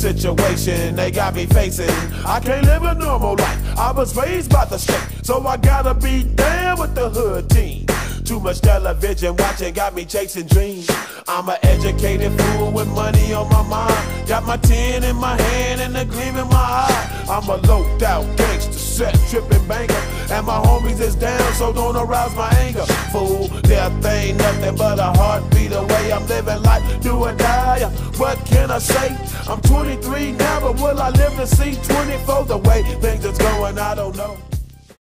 situation they got me facing. I can't live a normal life, I was raised by the state, so I gotta be down with the hood team. Too much television watching got me chasing dreams. I'm an educated fool with money on my mind. Got my tin in my hand and a gleam in my eye. I'm a loped out gangster, set tripping banker, and my homies is down, so don't arouse my anger. Fool, death ain't nothing but a heartbeat away. I'm living life, do or die. What can I say? I'm 23 now, but will I live to see 24? The way things is going, I don't know.